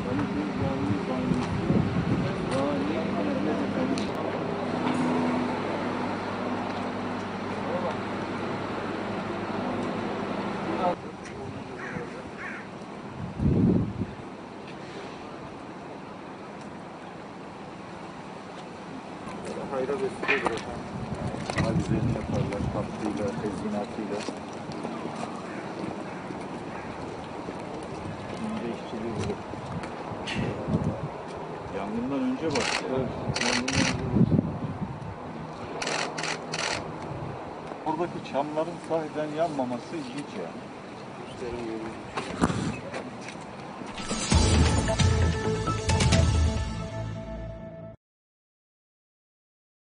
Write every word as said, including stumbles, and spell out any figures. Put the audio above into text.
Hayra vesile bırakan. Daha güzelini yaparlar, tatlıyla, tezinatıyla. İnce işçiliği bu. Yangından önce bak. Evet, yangından önce bak. Oradaki çamların sahiden yanmaması ilginç yani. Üstlerin yolu.